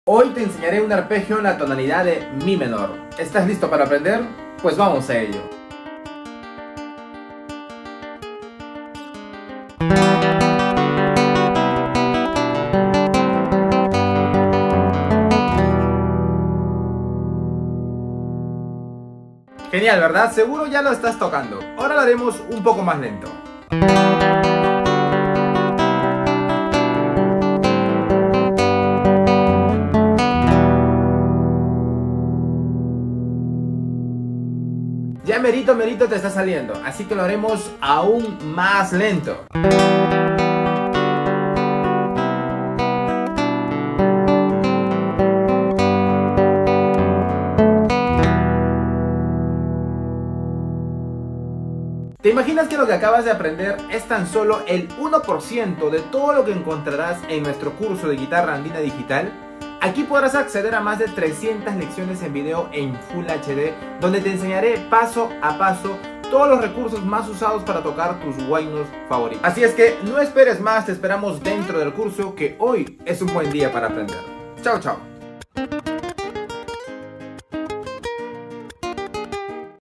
Hoy te enseñaré un arpegio en la tonalidad de Mi menor. ¿Estás listo para aprender? Pues vamos a ello. Genial, ¿verdad? Seguro ya lo estás tocando. Ahora lo haremos un poco más lento. Ya merito te está saliendo, así que lo haremos aún más lento. ¿Te imaginas que lo que acabas de aprender es tan solo el 1% de todo lo que encontrarás en nuestro curso de guitarra andina digital? Aquí podrás acceder a más de 300 lecciones en video en Full HD, donde te enseñaré paso a paso todos los recursos más usados para tocar tus huaynos favoritos. Así es que no esperes más, te esperamos dentro del curso, que hoy es un buen día para aprender. Chao, chao.